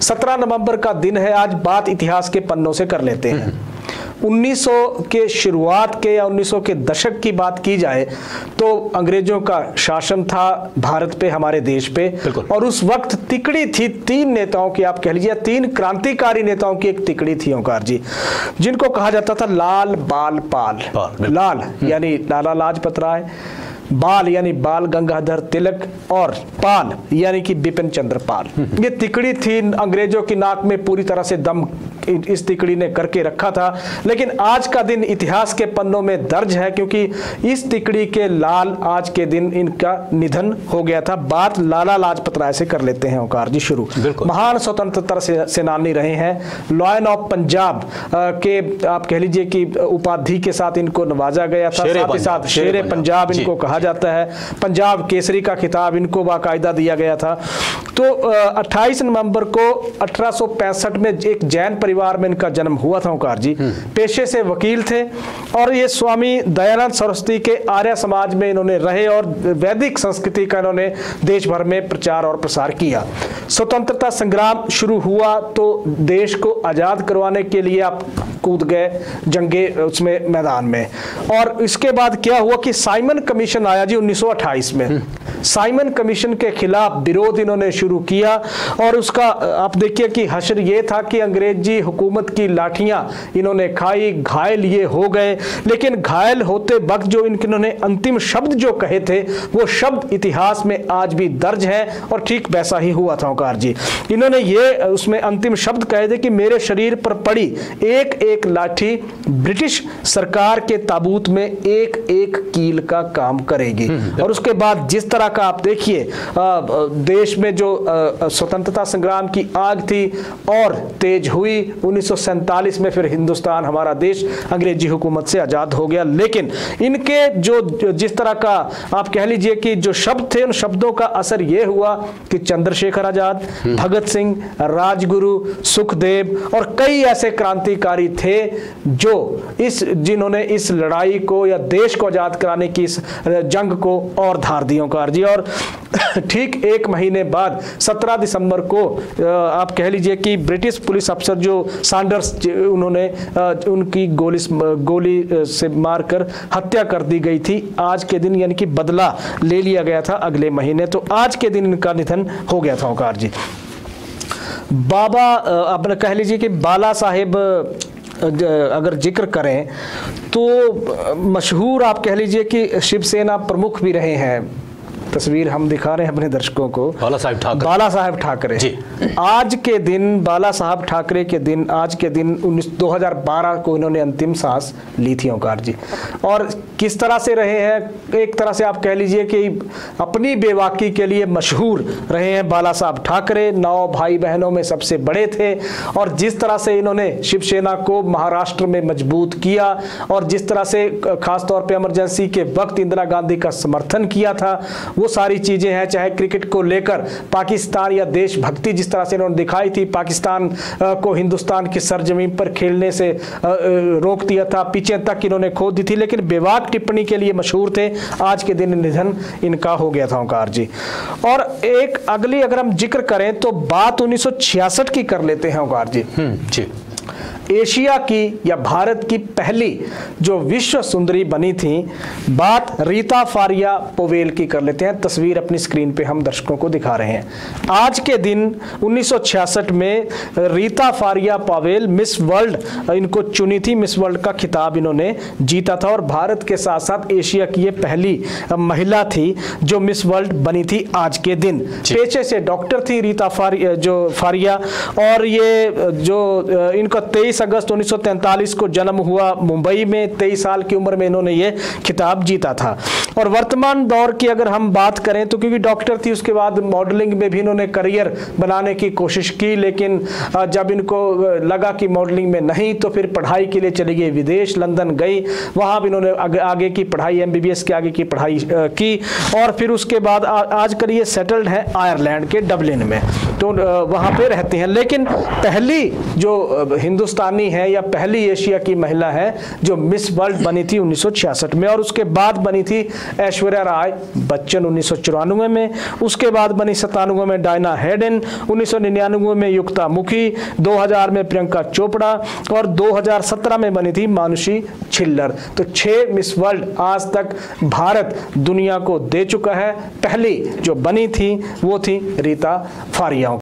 17 नवंबर का दिन है। आज बात इतिहास के पन्नों से कर लेते हैं। 1900 के शुरुआत के या 1900 के दशक की बात की जाए तो अंग्रेजों का शासन था भारत पे, हमारे देश पे, और उस वक्त तिकड़ी थी 3 नेताओं की, आप कह लीजिए 3 क्रांतिकारी नेताओं की एक तिकड़ी थी ओंकार जी, जिनको कहा जाता था लाल बाल पाल। लाल यानी लाला लाजपत राय, बाल यानी बाल गंगाधर तिलक, और पाल यानी कि बिपिन चंद्र पाल। ये तिकड़ी थी। अंग्रेजों की नाक में पूरी तरह से दम इस तिकड़ी ने करके रखा था। लेकिन आज का दिन इतिहास के पन्नों में दर्ज है, क्योंकि इस तिकड़ी के लाल आज के दिन इनका निधन हो गया था। बात लाला लाजपत राय से कर लेते हैं ओंकार जी शुरू। महान स्वतंत्रता सेनानी रहे हैं। लॉयन ऑफ पंजाब के आप कह लीजिए कि उपाधि के साथ इनको नवाजा गया था। साथ ही साथ शेरे पंजाब इनको कहा जाता है। पंजाब केसरी का खिताब इनको बाकायदा दिया गया था। तो 28 नवंबर को 1865 में एक जैन परिवार में इनका जन्म हुआ था ओंकार जी। पेशे से वकील थे और ये स्वामी दयानंद सरस्वती के आर्य समाज में इन्होंने रहे और वैदिक संस्कृति का इन्होंने देश भर में प्रचार और प्रसार किया। स्वतंत्रता संग्राम शुरू हुआ तो देश को आजाद करवाने के लिए आप कूद गए जंगे उसमें मैदान में। और इसके बाद क्या हुआ कि साइमन कमीशन आया जी 1928 में। साइमन कमीशन के खिलाफ विरोध इन्होंने शुरू किया और उसका आप देखिए कि हश्र ये था कि अंग्रेजी हुकूमत की लाठियां इन्होंने खाई, घायल ये हो गए। लेकिन घायल होते वक्त जो इन्होंने अंतिम शब्द जो कहे थे वो शब्द इतिहास में आज भी दर्ज है और ठीक वैसा ही हुआ था ओंकार जी। इन्होंने ये उसमें अंतिम शब्द कहे थे कि मेरे शरीर पर पड़ी एक एक लाठी ब्रिटिश सरकार के ताबूत में एक एक कील का काम करेगी। और उसके बाद जिस तरह का आप देखिए देश में जो स्वतंत्रता संग्राम की आग थी और तेज हुई। 1947 में फिर हिंदुस्तान हमारा देश अंग्रेजी हुकूमत से आजाद हो गया। लेकिन इनके जो जिस तरह का आप कह लीजिए कि जो शब्द थे उन शब्दों का असर यह हुआ कि चंद्रशेखर आजाद, भगत सिंह, राजगुरु, सुखदेव और कई ऐसे क्रांतिकारी थे जो जिन्होंने इस लड़ाई को या देश को आजाद कराने की इस जंग को और धार दी ओंकार जी। और ठीक 1 महीने बाद 17 दिसंबर को आप कह लीजिए कि ब्रिटिश पुलिस अफसर जो सैंडर्स उन्होंने उनकी गोली से मारकर हत्या कर दी गई थी। आज के दिन यानी कि बदला ले लिया गया था अगले महीने। तो आज के दिन इनका निधन हो गया था ओंकार जी। बाबा आप कह लीजिए कि बाला साहेब अगर जिक्र करें तो मशहूर आप कह लीजिए कि शिवसेना प्रमुख भी रहे हैं। तस्वीर हम दिखा रहे हैं अपने दर्शकों को, बाला साहेब ठाकरे जी। आज के दिन बाला साहब ठाकरे के दिन आज के दिन 2012 को इन्होंने अंतिम सांस ली थी ओंकार जी। और किस तरह से रहे हैं, एक तरह से आप कह लीजिए कि अपनी बेवाकी के लिए मशहूर रहे हैं बाला साहब ठाकरे। 9 भाई बहनों में सबसे बड़े थे और जिस तरह से इन्होंने शिवसेना को महाराष्ट्र में मजबूत किया और जिस तरह से खासतौर पर इमरजेंसी के वक्त इंदिरा गांधी का समर्थन किया था वो सारी चीजें हैं। चाहे क्रिकेट को लेकर पाकिस्तान या देशभक्ति जिस तरह से इन्होंने दिखाई थी, पाकिस्तान को हिंदुस्तान की सरजमीन पर खेलने से रोक दिया था, पिचें तक इन्होंने खो दी थी, लेकिन बेबाक टिप्पणी के लिए मशहूर थे। आज के दिन निधन इनका हो गया था ओंकार जी। और एक अगली अगर हम जिक्र करें तो बात 1966 की कर लेते हैं ओंकार जी। जी एशिया की या भारत की पहली जो विश्व सुंदरी बनी थी, बात रीता फारिया पोवेल की कर लेते हैं। तस्वीर अपनी स्क्रीन पे हम दर्शकों को दिखा रहे हैं। आज के दिन 1966 में Reita Faria Powell Miss World इनको चुनी थी, मिस वर्ल्ड का खिताब इन्होंने जीता था और भारत के साथ साथ एशिया की ये पहली महिला थी जो मिस वर्ल्ड बनी थी आज के दिन। पेशे से डॉक्टर थी रीता फारिया और ये जो इनका 23 अगस्त 1943 को जन्म हुआ मुंबई में। 23 साल की उम्र में इन्होंने ये खिताब जीता था। और वर्तमान दौर की अगर हम बात करें तो क्योंकि डॉक्टर थी उसके बाद मॉडलिंग में भी इन्होंने करियर बनाने की कोशिश की, लेकिन जब इनको लगा कि मॉडलिंग में नहीं तो फिर पढ़ाई के लिए चली गई विदेश, लंदन गई। वहाँ भी इन्होंने आगे की पढ़ाई MBBS के आगे की पढ़ाई की और फिर उसके बाद आजकल ये सेटल्ड है आयरलैंड के डबलिन में, तो वहाँ पे रहते हैं। लेकिन पहली जो हिंदुस्तानी है या पहली एशिया की महिला है जो मिस वर्ल्ड बनी थी 1966 में और उसके बाद बनी थी ऐश्वर्या राय बच्चन 1994 में, उसके बाद बनी 97 में डायना हेडन, 1999 में युक्ता मुखी, 2000 में प्रियंका चोपड़ा और 2017 में बनी थी मानुषी छिल्लर। तो 6 मिस वर्ल्ड आज तक भारत दुनिया को दे चुका है। पहली जो बनी थी वो थी रीता फारिया।